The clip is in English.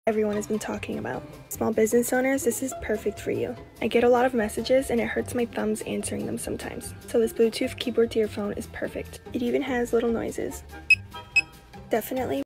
everyone has been talking about. Small business owners, this is perfect for you. I get a lot of messages and it hurts my thumbs answering them sometimes. So this Bluetooth keyboard to your phone is perfect. It even has little noises. Definitely